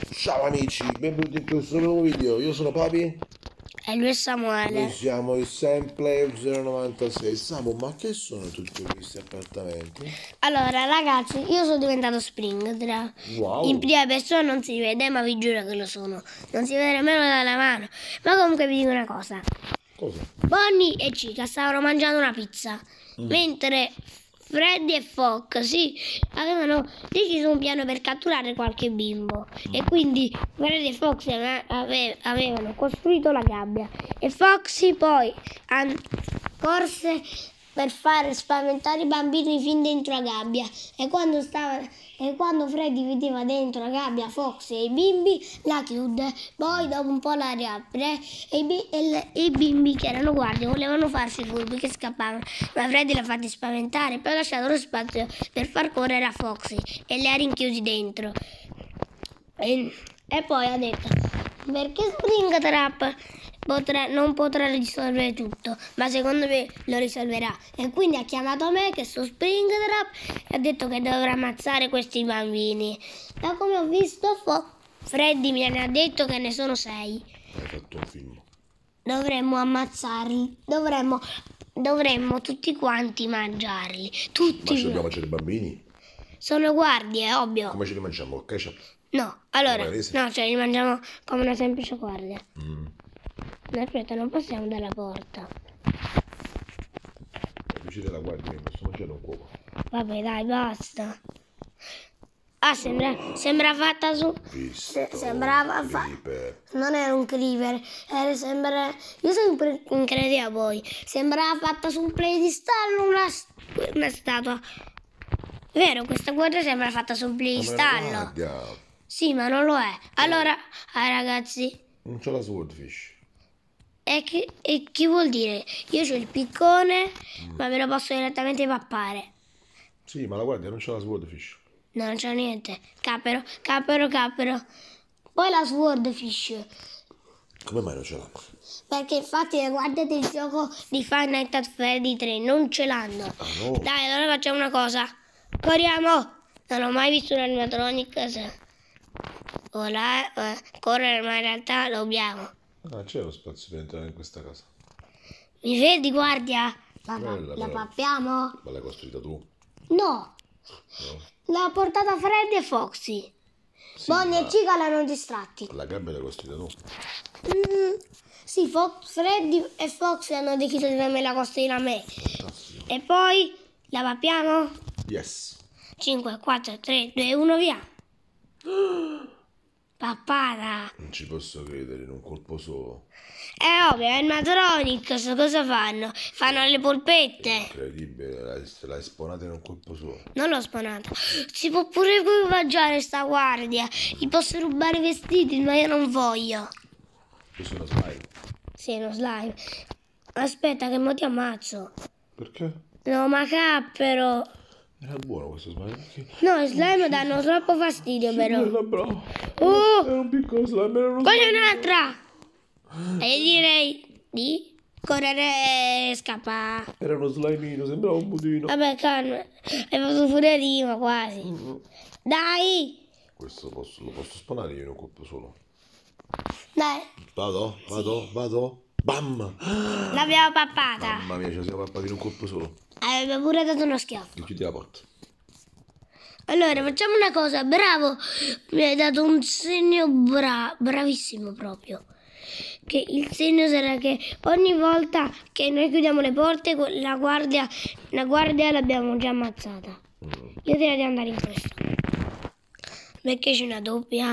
Ciao amici, benvenuti in questo nuovo video. Io sono Papi E lui è e Samuele. siamo il Sampler 096. Samu, ma che sono tutti questi appartamenti? Allora ragazzi, io sono diventato Springtrap. Wow. In prima persona non si vede, ma vi giuro che lo sono. Non si vede nemmeno dalla mano. Ma comunque vi dico una cosa. Cosa? Bonnie e Chica stavano mangiando una pizza. Mentre Freddy e Foxy avevano deciso un piano per catturare qualche bimbo. E quindi Freddy e Foxy avevano costruito la gabbia. E Foxy poi corse per fare spaventare i bambini fin dentro la gabbia. E quando Freddy vedeva dentro la gabbia Foxy e i bimbi, la chiude. Poi dopo un po' la riapre e i bimbi che erano guardie volevano farsi i furbi che scappavano. Ma Freddy l'ha fatti spaventare, poi ha lasciato lo spazio per far correre a Foxy e li ha rinchiusi dentro. E poi ha detto: perché Springtrap non potrà risolvere tutto, ma secondo me lo risolverà. E quindi ha chiamato me, che sono Springtrap, e ha detto che dovrà ammazzare questi bambini. Da come ho visto, Freddy mi ha detto che ne sono 6. Hai fatto un film. Dovremmo ammazzarli. Dovremmo tutti quanti mangiarli. Ma Tutti. ci dobbiamo mangiare i bambini? Sono guardie, è ovvio. Come ce li mangiamo? Col ketchup? No, allora, Maionese? no, cioè li mangiamo come una semplice guardia. Mm. No, aspetta, non passiamo dalla porta. Amici della guardia, mi posso mangiare un cuoco. Vabbè, dai, basta. Ah, sembra fatta su... sembrava Creeper. Non era un creeper, io sono incredibile a voi. Sembrava fatta su un piedistallo una statua. Vero, questa guardia sembra fatta su un Come la piedistallo. guardia. Sì, ma non lo è. Allora, ragazzi, Non c'ho la swordfish. e chi vuol dire? Io ho il piccone, ma me lo posso direttamente pappare. Sì, ma la guardia non c'ha la swordfish. No, non c'è niente. Capero. Poi la swordfish. Come mai non ce l'ha? Perché infatti le guardie del gioco di Five Nights at Freddy 3 non ce l'hanno. Ah no? Dai, allora facciamo una cosa. Corriamo. Non ho mai visto un animatronic correre, ma in realtà lo dobbiamo. Ah, c'è lo spazio per entrare in questa casa. Mi vedi, guardia? Bella, La però. pappiamo? Ma l'hai costruita tu? No. No? L'ha portata Freddy e Foxy. Sì, Bonnie ma e Chica l'hanno distratti. la gabbia l'hai costruita tu? Sì, Freddy e Foxy hanno deciso di darmela costruire a me. Fantastico. E poi la pappiamo? Yes. 5, 4, 3, 2, 1, via. Pappata. Non ci posso credere, in un colpo solo. È ovvio, è animatronics, cosa fanno? Fanno le polpette. Incredibile, l'hai spawnata in un colpo solo. Non l'ho spanata. Si può pure equipaggiare sta guardia. Gli posso rubare i vestiti, ma io non voglio. Questo è uno slime. Sì, è uno slime. Aspetta che mo ti ammazzo. Perché? No, ma cappero. Era buono questo slime. Perché? No, i slime danno troppo fastidio però. Era bravo. Oh, Era un piccolo slime, era uno quella è slime. un'altra. E direi di correre e scappare. Era uno slimino, sembrava un budino. Vabbè, calma. Hai fatto pure rima quasi. Dai. Questo lo posso spawnare io in un colpo solo. Dai. Vado. Bam! L'abbiamo pappata. Mamma mia, ci siamo pappati in un colpo solo. Aveva pure dato uno schiaffo. Chiudi la porta. Allora, facciamo una cosa. Bravo. Mi hai dato un segno bravissimo proprio. Che il segno sarà che ogni volta che noi chiudiamo le porte, la guardia l'abbiamo già ammazzata. Io direi di andare in questo. Perché c'è una doppia.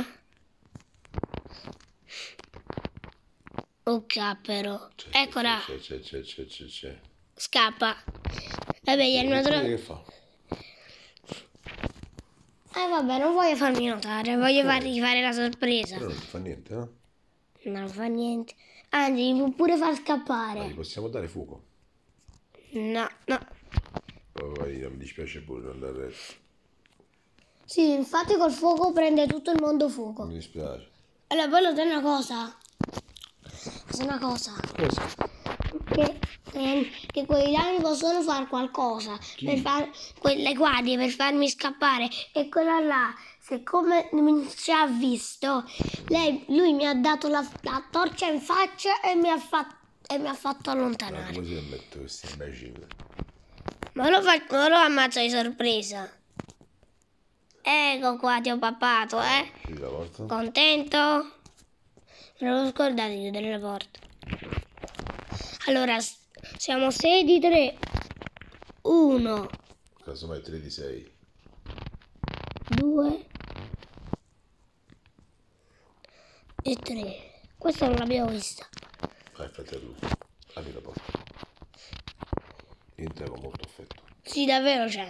Oh cappero. Eccola. C'è. Scappa. Vabbè, gli animatronici. Che fa? Vabbè, non voglio farmi notare, voglio fargli fare la sorpresa. Però non ti fa niente, eh? Non fa niente. Anzi, mi può pure far Ma gli scappare. possiamo dare fuoco? No. Oh, vai, non mi dispiace pure non andare a letto. Sì, infatti col fuoco prende tutto il mondo fuoco. Mi dispiace. Allora, poi lo sai una cosa. Sai una cosa. Cosa? che quei ladri possono fare qualcosa per fare quelle guardie per farmi scappare, e quella là, siccome non ci ha visto, lui mi ha dato la torcia in faccia e mi ha fatto allontanare. Come si mette questi imbecille? Ma lo ammazzo di sorpresa. Ecco qua, ti ho pappato, eh? Chiudi la porta. Contento? Non lo scordate di chiudere le porte. Allora, siamo 6 di 3. 1, Casomai 3 di 6. 2 e 3. Questa non l'abbiamo vista. Vai, fratello. Apri la porta. Entra con molto affetto. Sì, davvero c'è.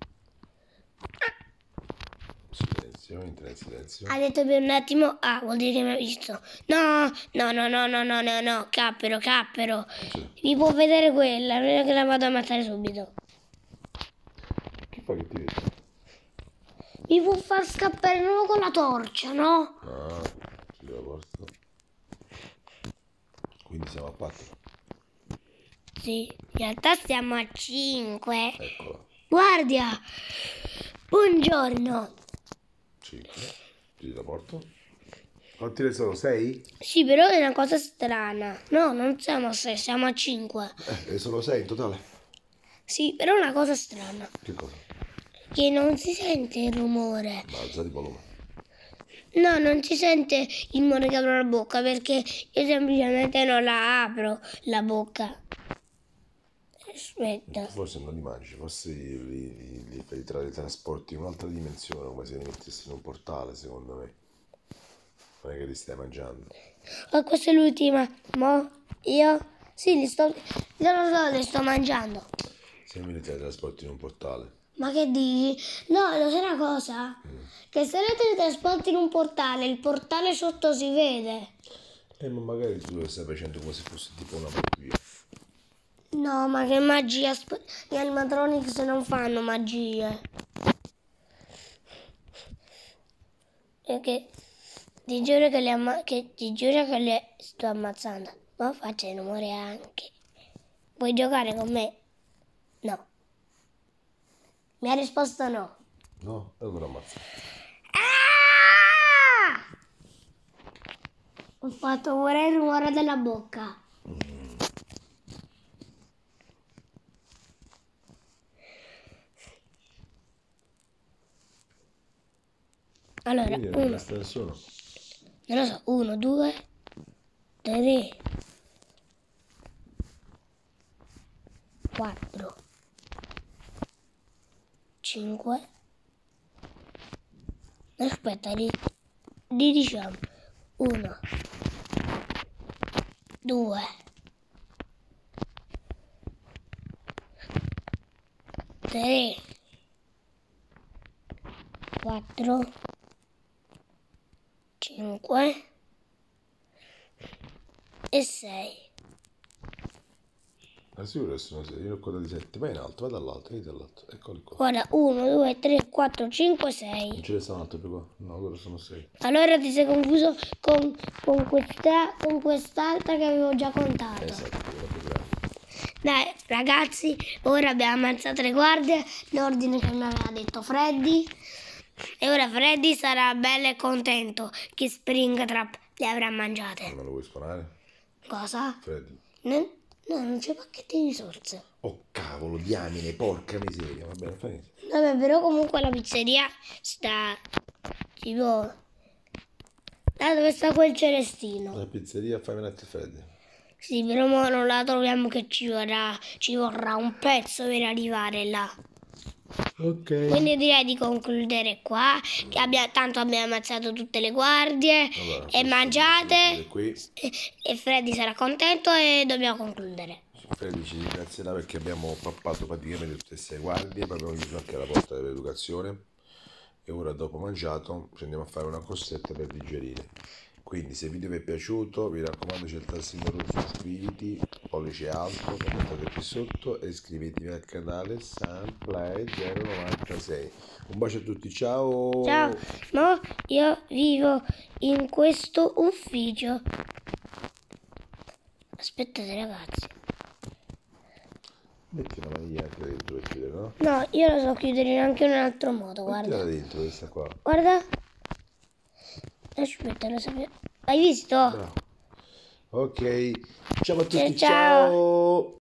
Silenzio, entra in silenzio. Ha detto per un attimo, vuol dire che mi ha visto. No, cappero. Sì. Mi può vedere quella, non è che la vado a ammazzare subito. Che fa che ti vede? Mi può far scappare non con la torcia, no? Ah, chiudi la porta. Quindi siamo a 4. Sì, in realtà siamo a 5. Eccola. Guardia, buongiorno. 5. Chiudi la porta. Quanti ne sono? 6? Sì, però è una cosa strana. No, non siamo a 6, siamo a 5. Ne sono 6 in totale. Sì, però è una cosa strana. Che cosa? Che non si sente il rumore. Ma alzate il volume. No, non si sente il rumore che apro la bocca, perché io semplicemente non la apro la bocca. Aspetta. Forse non li mangi, forse li trasporti in un'altra dimensione, come se li mettessi in un portale, secondo me. Non è che li stai mangiando. Oh, questa è l'ultima. Io? Sì, li sto mangiando. Se mi li trasporti in un portale. Ma che dici? No, lo sai una cosa? Che se le teletrasporti in un portale, il portale sotto si vede. Ma magari tu lo stai facendo come se fosse tipo una magia. No, ma che magia? Gli animatronics non fanno magie. Perché ti giuro che le sto ammazzando. Ma faccia il rumore anche. Vuoi giocare con me? No. Mi ha risposto no. No? E allora ammazza. Ah! Ho fatto pure il rumore della bocca. Allora, Quindi non resta nessuno. non lo so, 1, 2, 3, 4, 5. Aspetta, li diciamo. 1, 2, 3, 4, 5 e 6. Ma sicuro che sono 6, io ho contato 7. Vai in alto, vai dall'alto, vai dall'alto. Eccoli qua. Guarda, 1, 2, 3, 4, 5, 6. Non ce ne sta un altro più qua? No, loro sono 6. Allora ti sei confuso con quest'altra che avevo già contato. Esatto, quella più grande. Dai, ragazzi, ora abbiamo ammazzato le guardie, l'ordine che mi aveva detto Freddy. E ora Freddy sarà bello e contento che Springtrap le avrà mangiate. Non lo vuoi sparare? Cosa? Freddy. No, non c'è pacchetti di sorse. Oh cavolo, diamine, porca miseria. Va bene, fai niente. Vabbè, però comunque la pizzeria sta tipo là dove sta quel celestino. La pizzeria fai venire Freddy. Sì, però mo non la troviamo, che ci vorrà un pezzo per arrivare là. Ok. Quindi direi di concludere qua, che tanto abbiamo ammazzato tutte le guardie Allora, e mangiate, qui. e Freddy sarà contento e dobbiamo concludere. Freddy ci ringrazierà perché abbiamo pappato praticamente tutte queste guardie, poi abbiamo chiuso anche la porta dell'educazione e ora dopo mangiato ci andiamo a fare una corsetta per digerire. Quindi se il video vi è piaciuto, vi raccomando, c'è il tassino rosso, iscriviti, pollice alto, commentate qui sotto e iscrivetevi al canale Sunplay 096. Un bacio a tutti, ciao! Ciao, mo io vivo in questo ufficio. Aspettate ragazzi. Metti una maniglia anche dentro per chiudere, no? No, io lo so chiudere anche in un altro modo, guarda. Mettila dentro questa qua. Guarda. Aspetta, lo sapevo. Hai visto? Bravo. Ok, ciao a tutti, Ciao. ciao.